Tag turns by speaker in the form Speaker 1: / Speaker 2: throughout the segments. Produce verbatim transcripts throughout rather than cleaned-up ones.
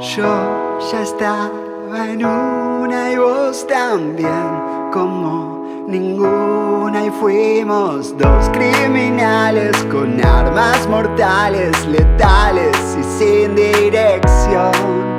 Speaker 1: Yo ya estaba en una y vos también, como ninguna, y fuimos dos criminales con armas mortales, letales y sin dirección.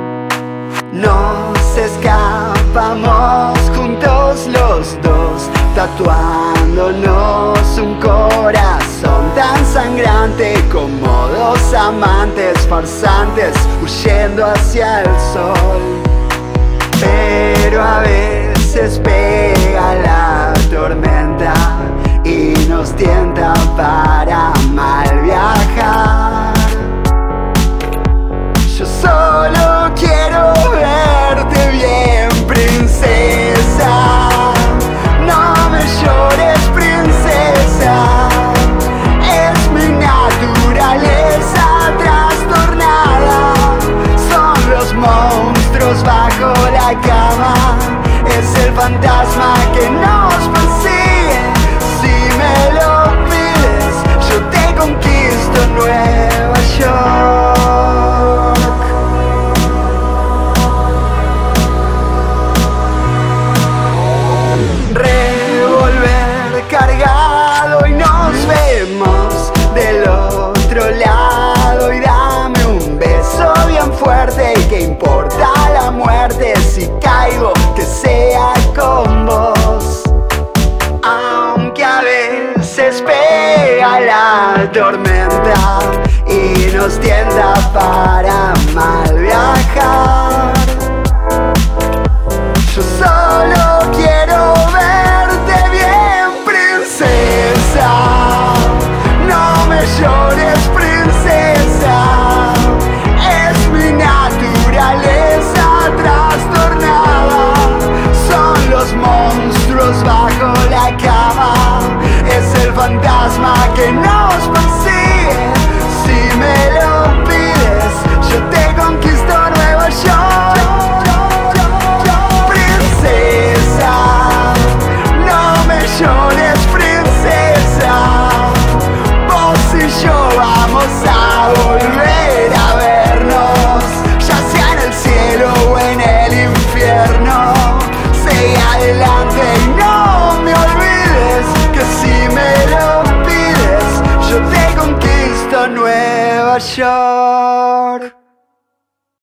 Speaker 1: Nos escapamos juntos los dos, tatuándonos un corazón tan sangrante como dos amantes farsantes huyendo hacia el sol. Pero a veces pega la tormenta y nos tienta para mal viajar. Yo solo quiero verte bien, princesa. No me llores, princesa. Es mi naturaleza trastornada. Son los monstruos bajo la cama. Es el fantasma que nos persigue. Si me lo pides, yo te conquisto en Nueva York.